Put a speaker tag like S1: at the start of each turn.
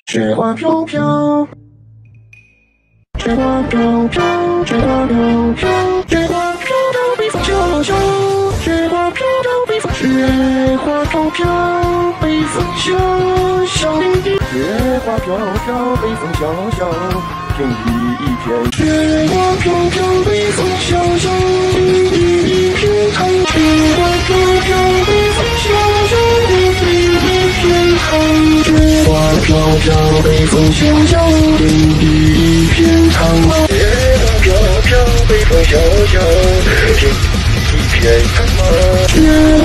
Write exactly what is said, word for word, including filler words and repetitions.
S1: 雪花飘飘，雪花飘飘，雪花飘飘，雪花飘飘，北风萧萧，雪花飘飘，北风，雪花飘飘，北风萧萧，雪花飘飘，北风萧萧，天地一片，雪花飘飘，北风萧萧，天地一片苍，雪花飘飘，北风萧萧，天地一片苍，雪花飘飘，北风萧萧，天地一片苍，雪花飘飘，北风萧萧，天地一片苍。